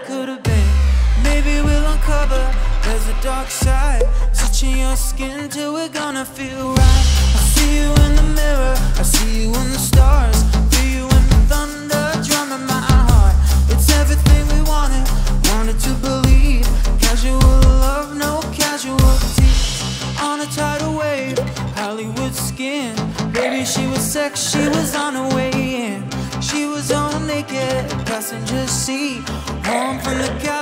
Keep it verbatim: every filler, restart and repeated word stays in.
it could have been. Maybe we'll uncover there's a dark side touching your skin till we're gonna feel right. I see you in the mirror, I see you in the stars, feel you in the thunder drumming my heart. It's everything we wanted, wanted to believe. Casual love, no casualties. On a tidal wave, Hollywood skin. Baby, she was sex, she was on her way in. She was all naked, passenger seat, home from the couch.